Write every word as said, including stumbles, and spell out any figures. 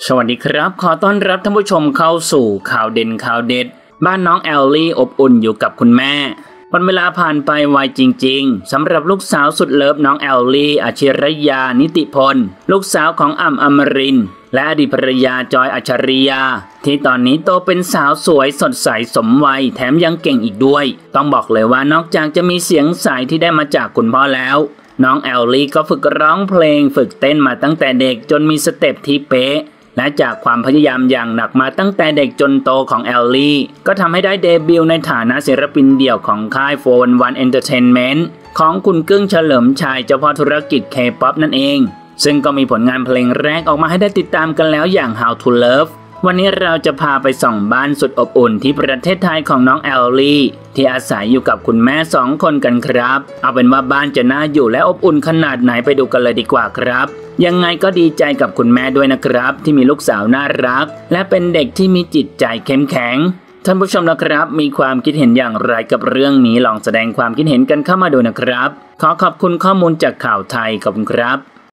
สวัสดีครับขอต้อนรับท่านผู้ชมเข้าสู่ข่าวเด่นข่าวเด็ดบ้านน้องแอลลี่อบอุ่นอยู่กับคุณแม่วันเวลาผ่านไปไวจริงๆสำหรับลูกสาวสุดเลิฟน้องแอลลี่อาชิรยานิติพลลูกสาวของอ่ำอมรินทร์และอดีตภรรยาจอยอัจฉริยาที่ตอนนี้โตเป็นสาวสวยสดใสสมวัยแถมยังเก่งอีกด้วยต้องบอกเลยว่านอกจากจะมีเสียงใสที่ได้มาจากคุณพ่อแล้วน้องแอลลี่ก็ฝึกร้องเพลงฝึกเต้นมาตั้งแต่เด็กจนมีสเต็ปที่เป๊ะและจากความพยายามอย่างหนักมาตั้งแต่เด็กจนโตของแอลลี่ก็ทำให้ได้เดบิวต์ในฐานะศิลปินเดี่ยวของค่าย โฟร์ วัน วัน Entertainment ของคุณกึ้งเฉลิมชัยเจ้าพ่อธุรกิจ K-pop นั่นเองซึ่งก็มีผลงานเพลงแรกออกมาให้ได้ติดตามกันแล้วอย่าง How to Love วันนี้เราจะพาไปส่องบ้านสุดอบอุ่นที่ประเทศไทยของน้องแอลลี่ที่อาศัยอยู่กับคุณแม่สองคนกันครับเอาเป็นว่าบ้านจะน่าอยู่และอบอุ่นขนาดไหนไปดูกันเลยดีกว่าครับยังไงก็ดีใจกับคุณแม่ด้วยนะครับที่มีลูกสาวน่ารักและเป็นเด็กที่มีจิตใจเข้มแข็งท่านผู้ชมนะครับมีความคิดเห็นอย่างไรกับเรื่องนี้ลองแสดงความคิดเห็นกันเข้ามาดูนะครับขอขอบคุณข้อมูลจากข่าวไทยขอบคุณครับ